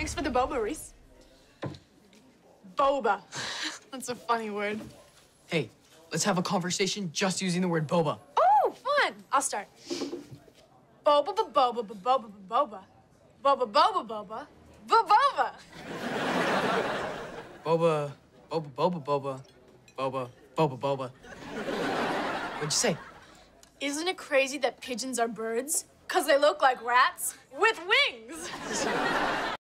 Thanks for the boba, Reese. Boba. That's a funny word. Hey, let's have a conversation just using the word boba. Oh, fun. I'll start. Boba, boba, boba, boba. Boba, boba, boba. Bo-Boba. Boba, boba, boba, boba. Boba, boba, boba. What'd you say? Isn't it crazy that pigeons are birds? 'Cause they look like rats with wings.